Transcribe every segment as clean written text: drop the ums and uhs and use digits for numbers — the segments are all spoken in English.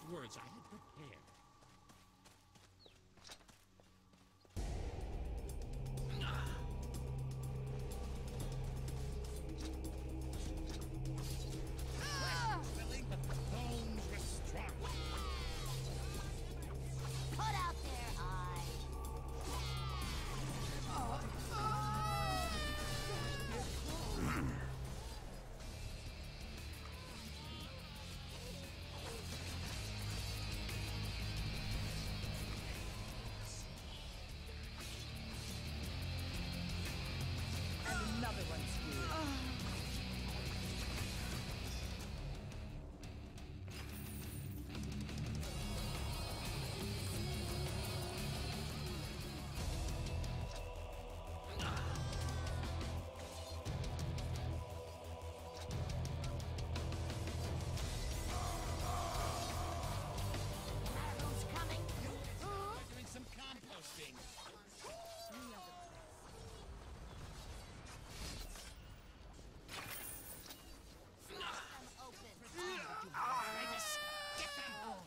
words I had prepared. Willing, but the bones were strong. Put out their eye. Another one's here. Who's coming? We're doing some composting. Open. Titus, get them!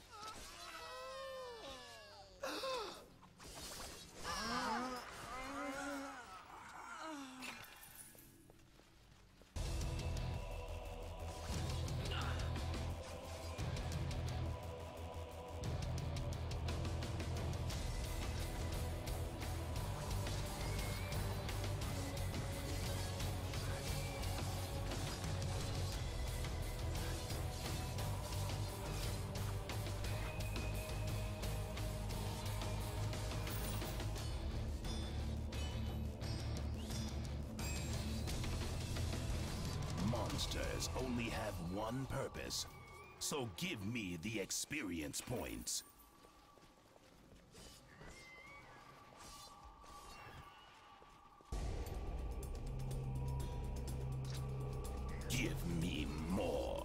Monsters only have one purpose, so give me the experience points. Give me more.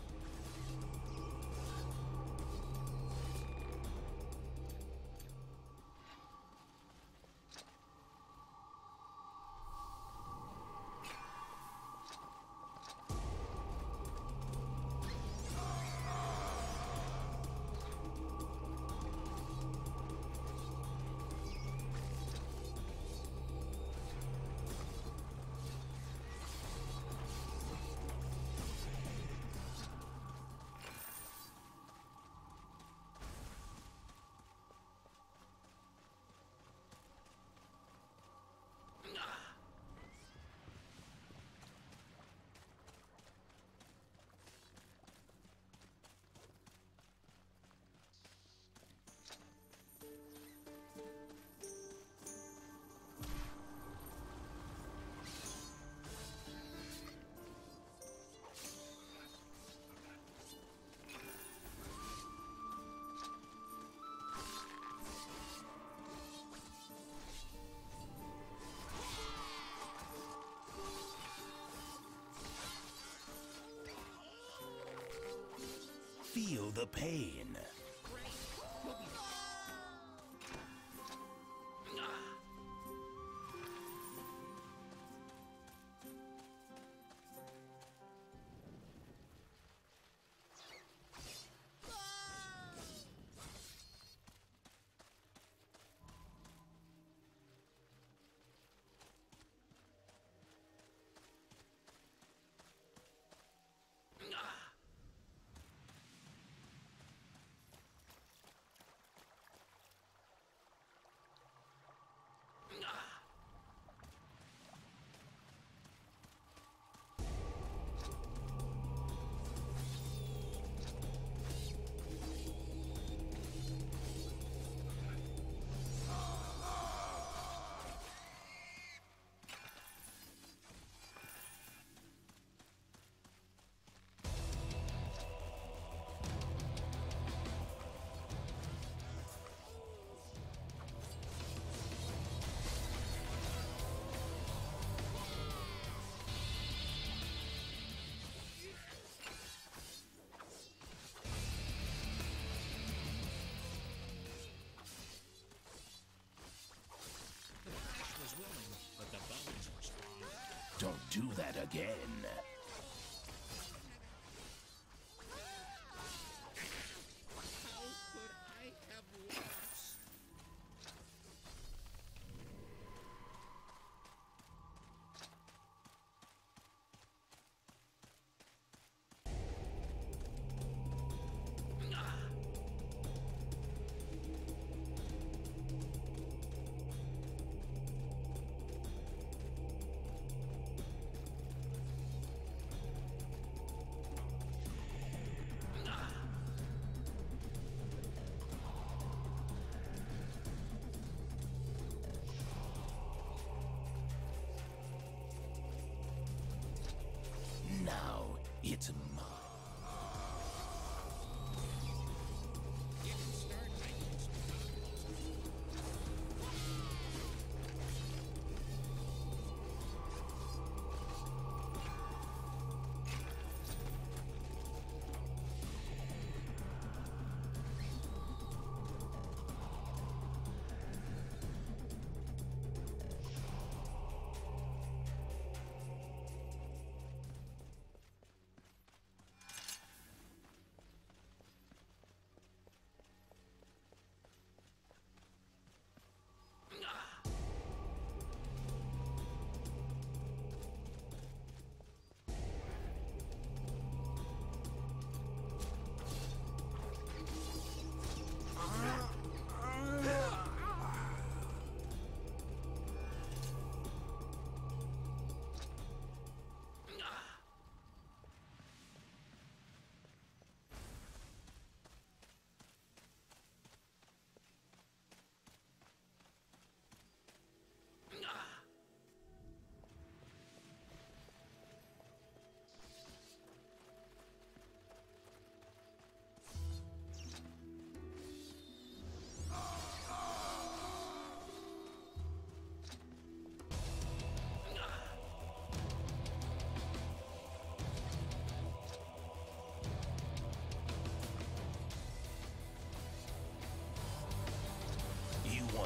Feel the pain. Was willing, but the bones were strong. Don't do that again.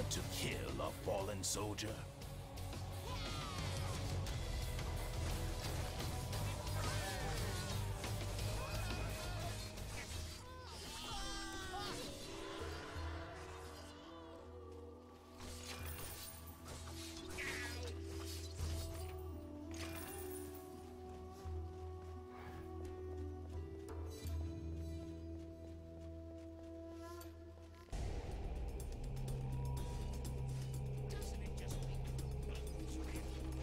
want to kill a fallen soldier? Doesn't it just make your bones red?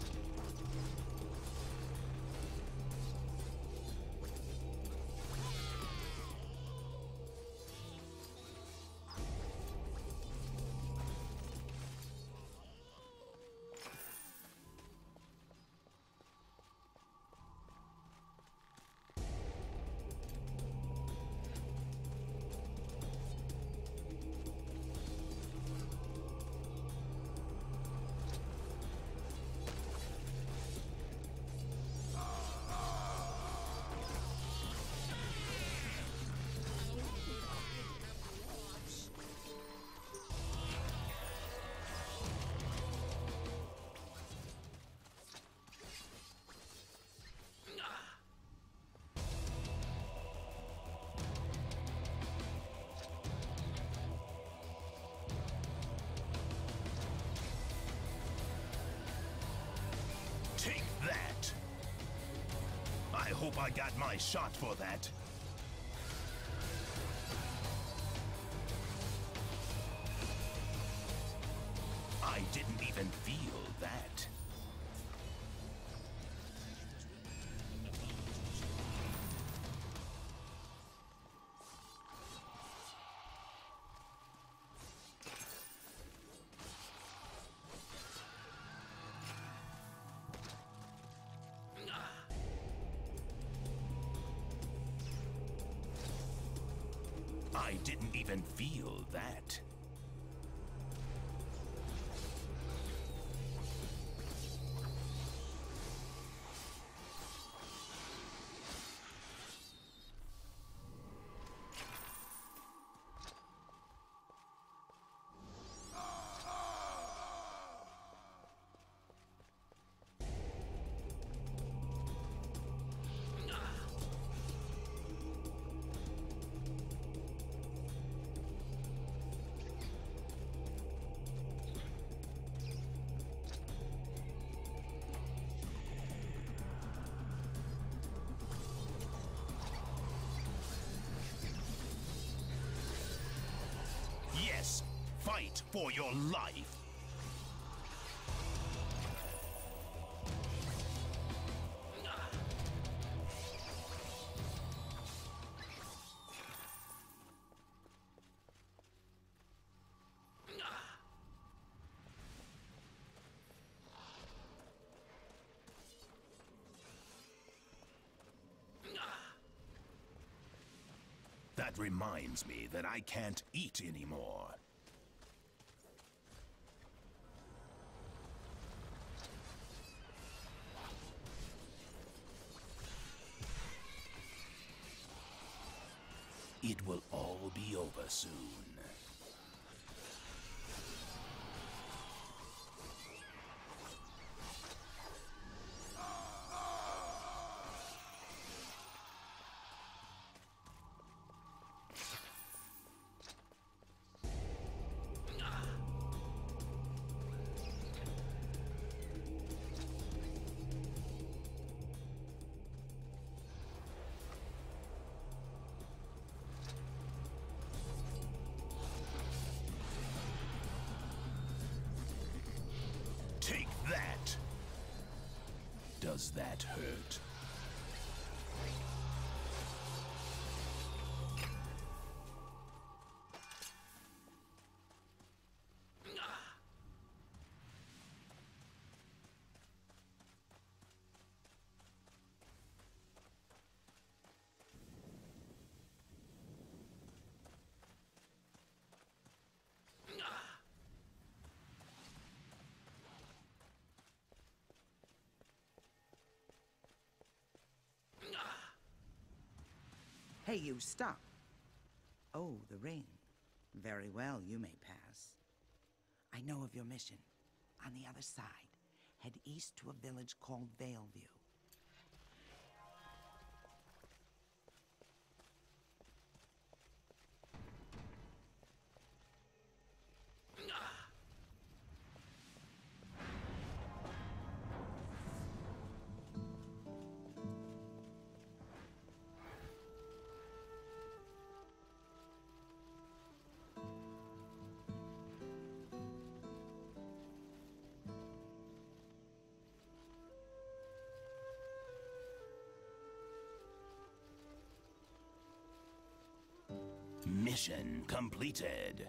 Take that! I hope I got my shot for that. I didn't even feel that. I didn't even feel that. Yes, fight for your life. That reminds me that I can't eat anymore. It will all be over soon. Take that! Does that hurt? Hey, you, stop. Oh, the ring. Very well, you may pass. I know of your mission. On the other side, head east to a village called Valeview. Mission completed.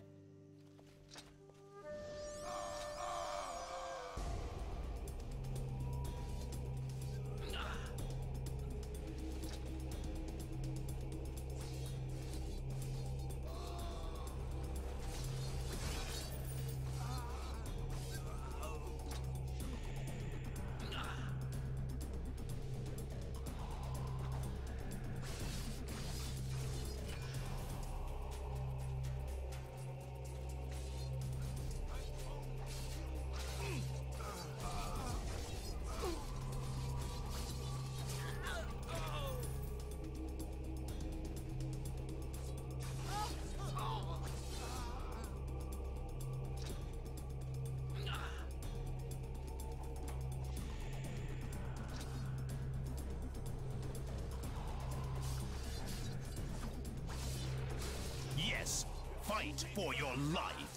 Yes, fight for your life.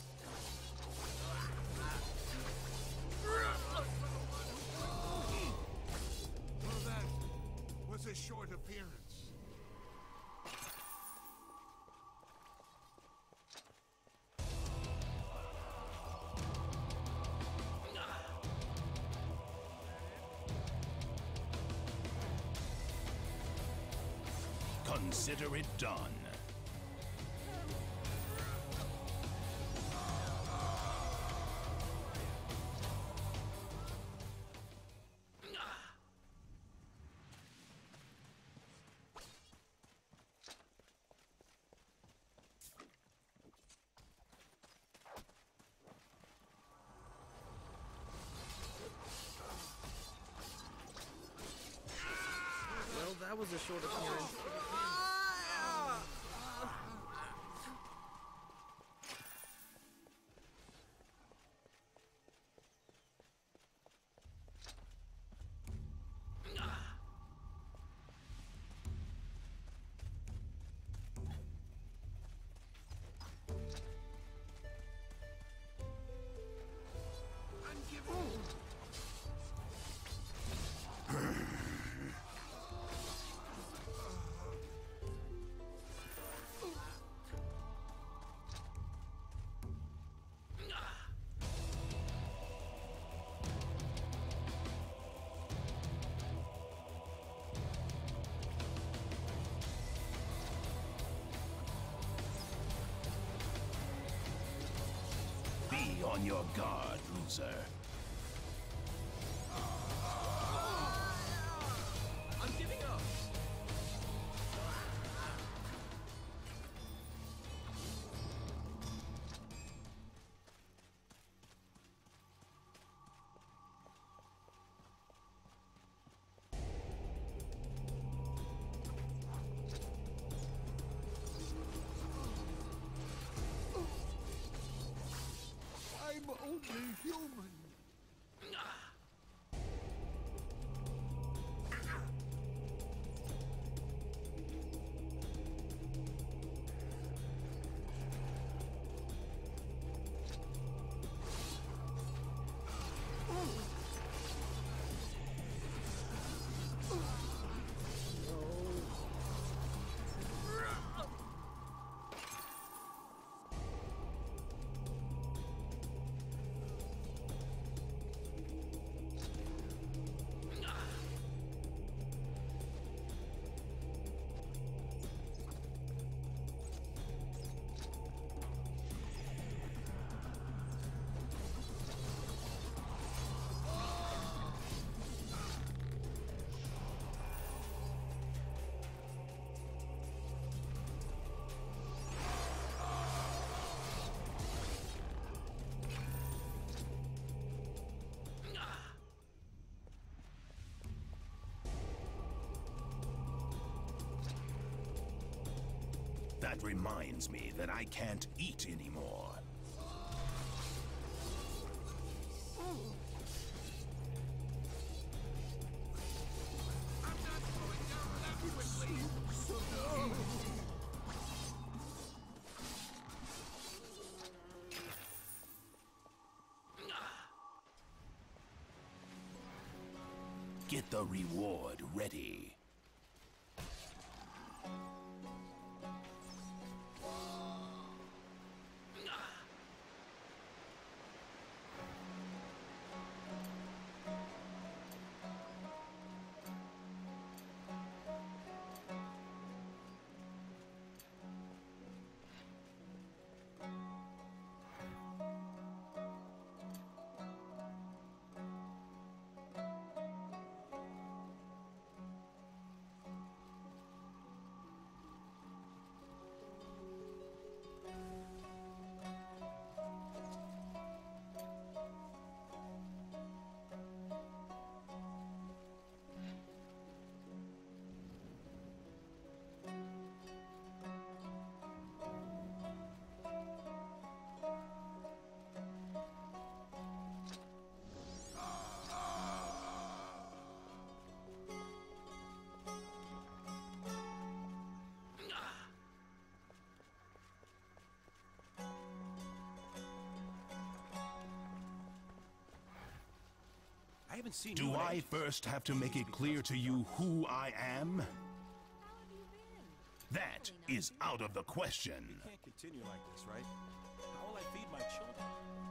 Well, that was a short appearance. Consider it done. Well, that was a short appearance. Be on your guard, loser. I'm giving up. I'm only human. That reminds me that I can't eat anymore. Get the reward ready. I haven't seen Do you in I ages. first have to make it clear to you who I am? That is out of the question. Can't continue like this, right? How will I feed my children?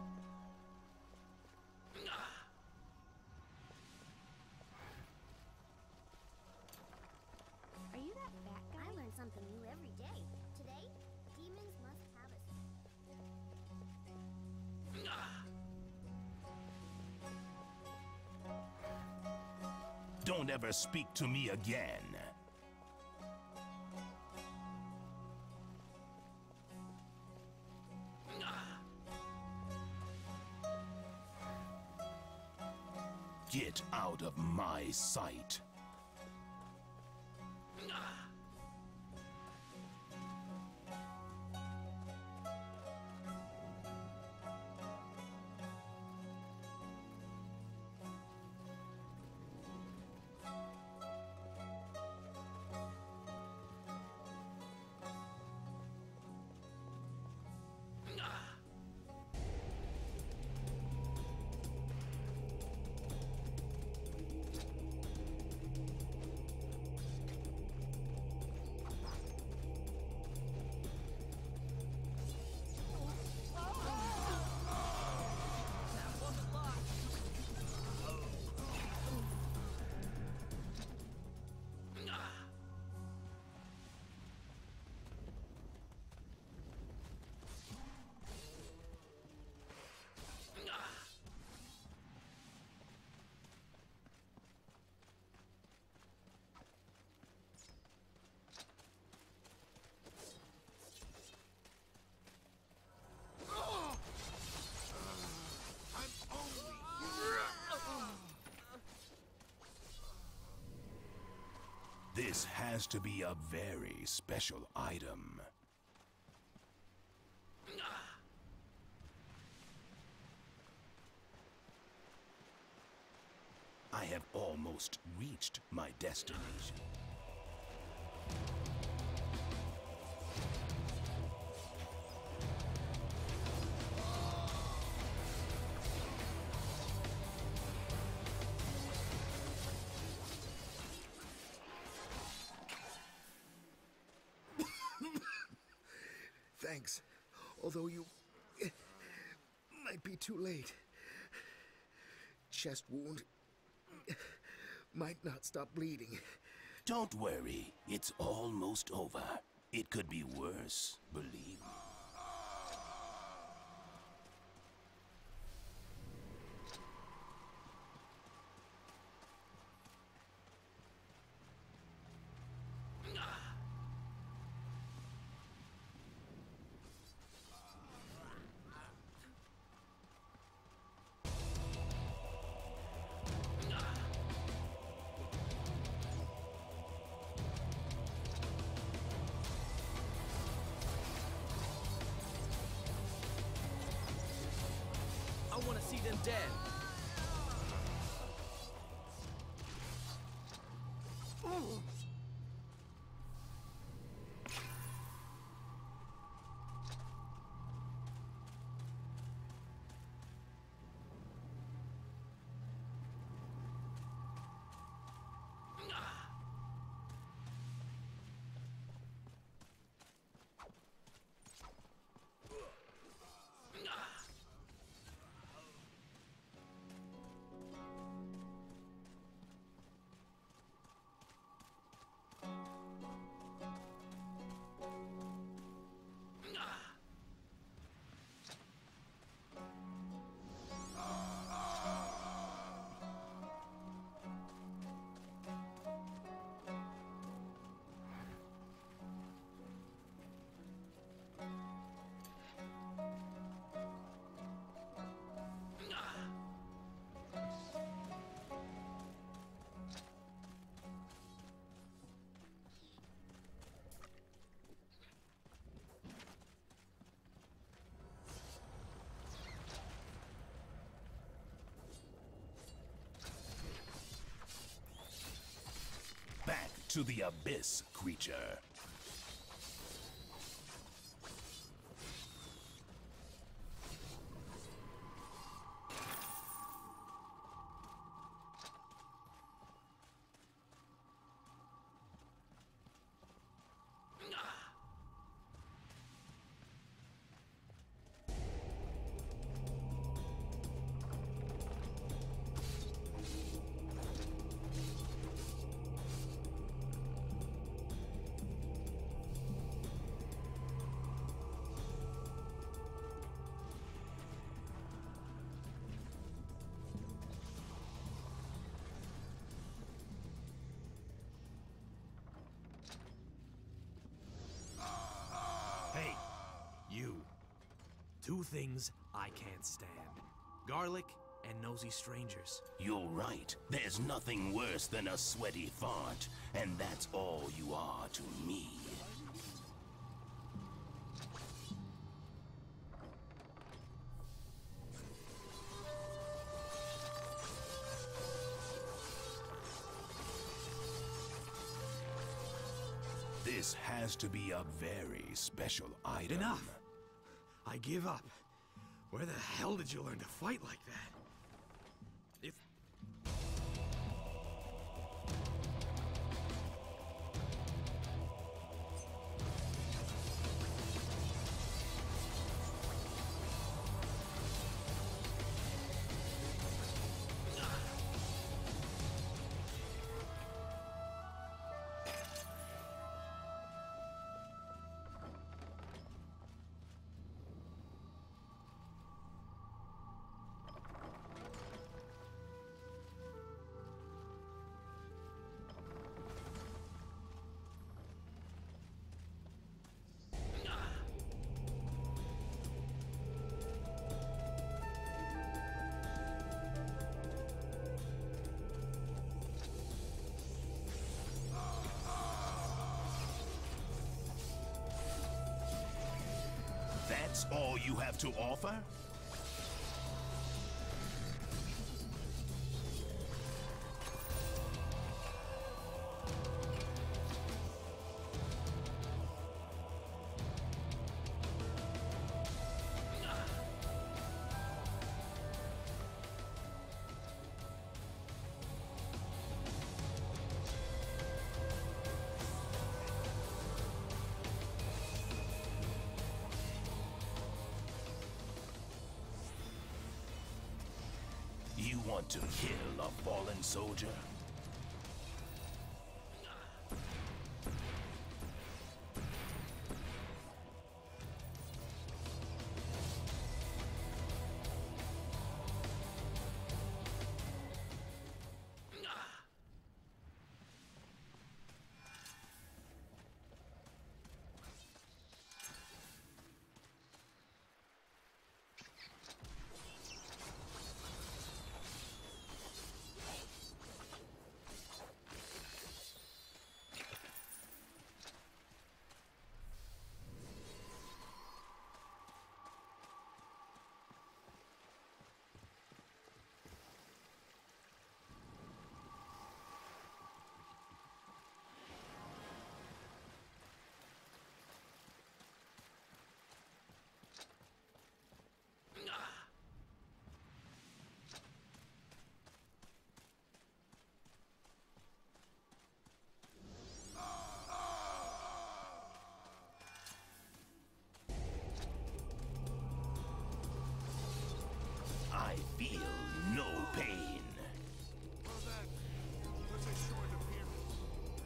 Are you that fat guy? I learn something new every day. Today, demons must have us. Don't ever speak to me again. Get out of my sight. This has to be a very special item. I have almost reached my destination. Thanks. Although you might be too late. Chest wound might not stop bleeding. Don't worry, it's almost over. It could be worse, believe me. them dead. Back to the abyss, creature. Hey, you. Two things I can't stand. Garlic and nosy strangers. You're right. There's nothing worse than a sweaty fart, and that's all you are to me. This has to be a very special item. Enough! I give up. Where the hell did you learn to fight like that? If... That's all you have to offer? You want to kill a fallen soldier? pain. Well, that was a short appearance.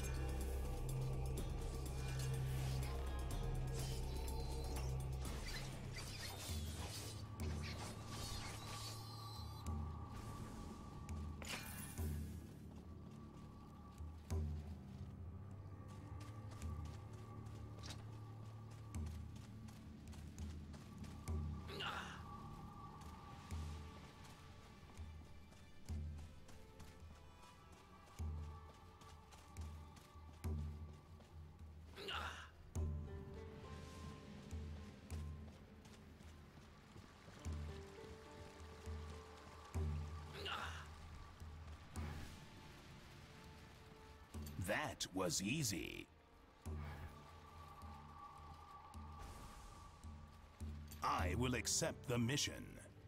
That was easy. I will accept the mission.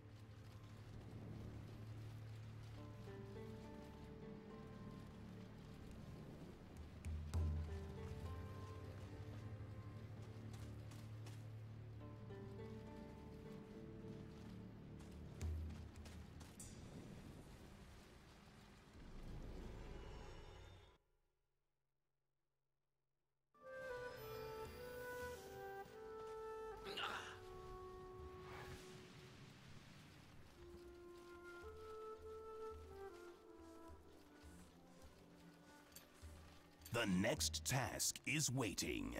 The next task is waiting.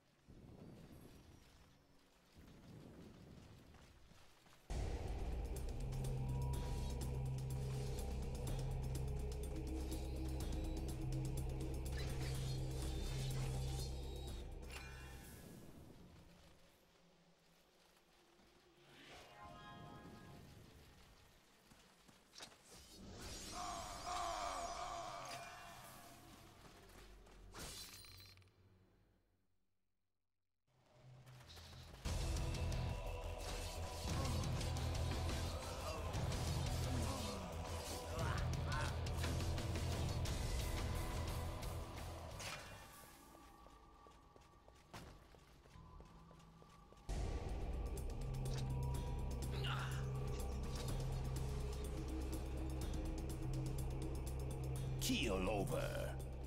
Keel over.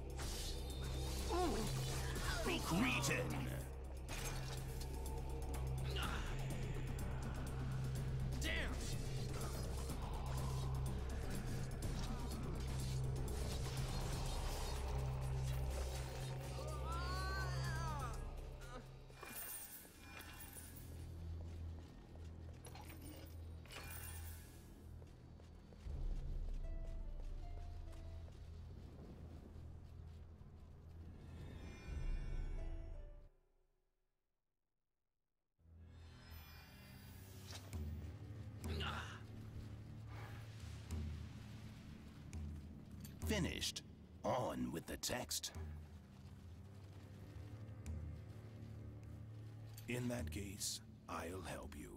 Be greeted. Damn! Finished. On with the text. In that case, I'll help you.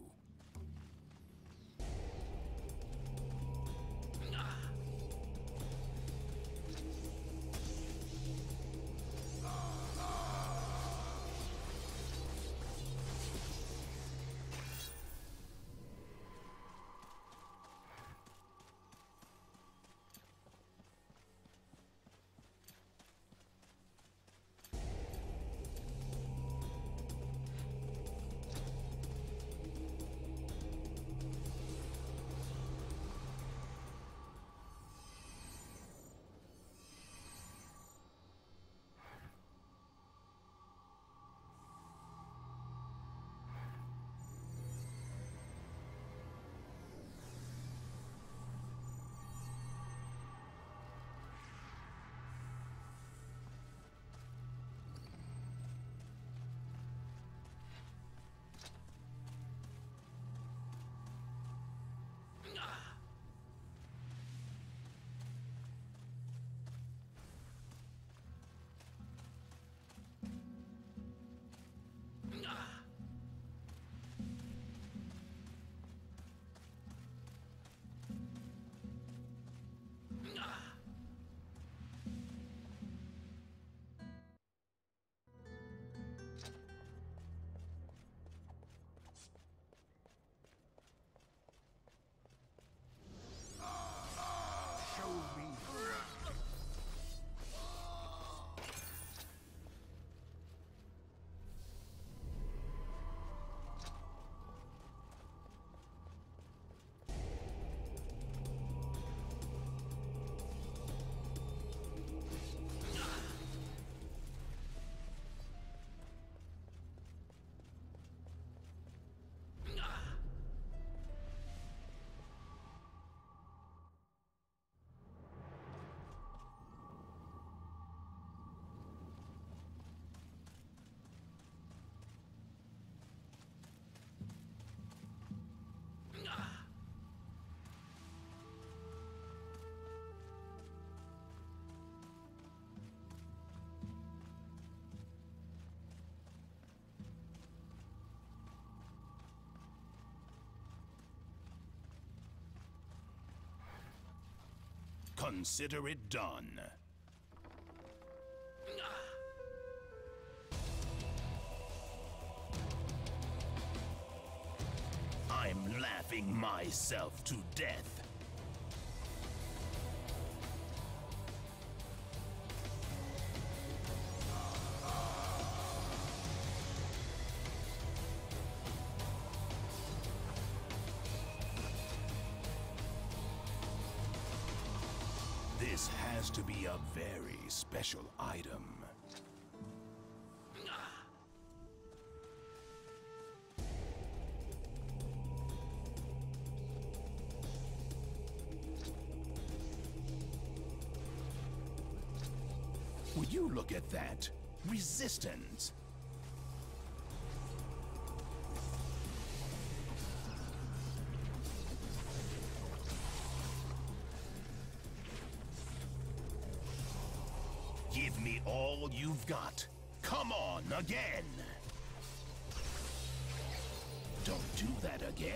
Consider it done. I'm laughing myself to death. This has to be a very special item. Would you look at that? Resistance. Give me all you've got. Come on, again. Don't do that again.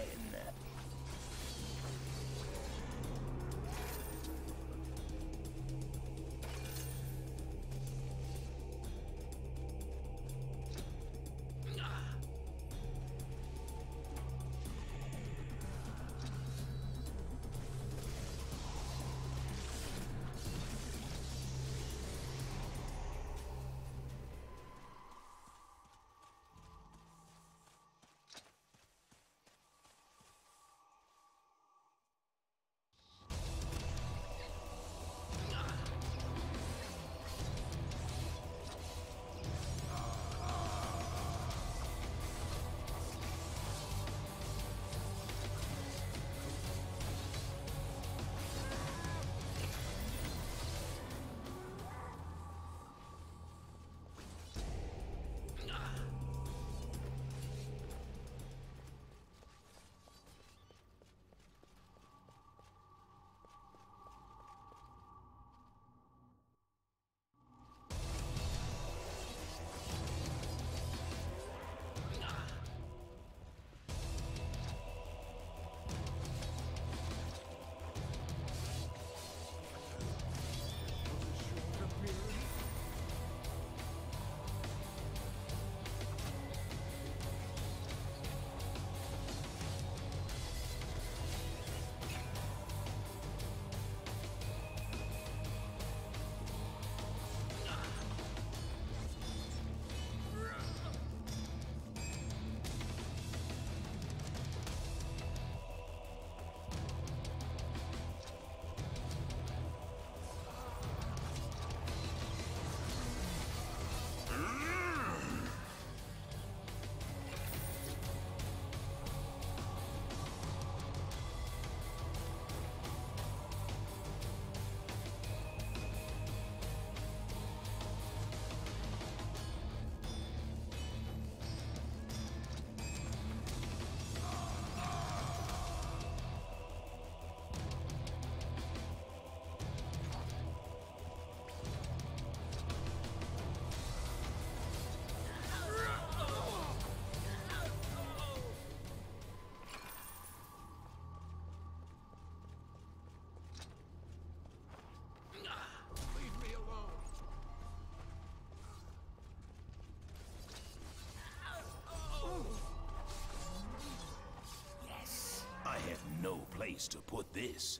I have no place to put this.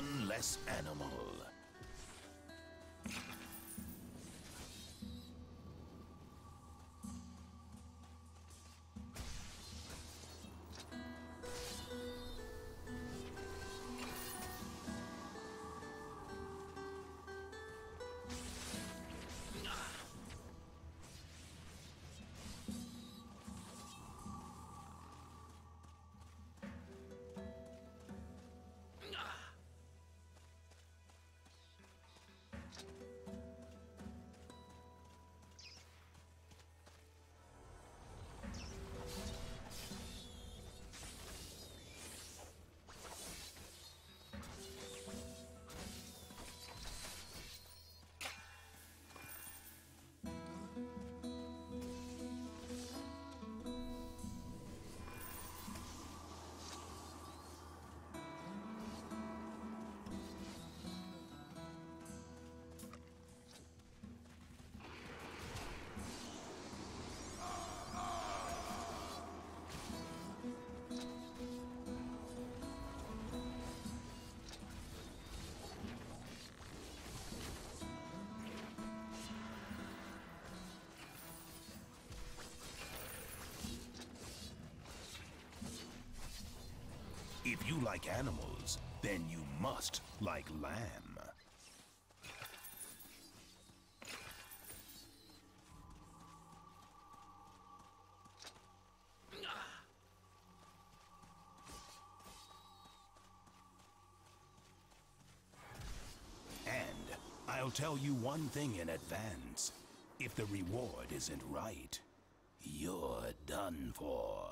one less animal. If you like animals, then you must like lamb. And I'll tell you one thing in advance. If the reward isn't right, you're done for.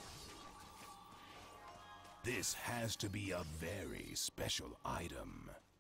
This has to be a very special item.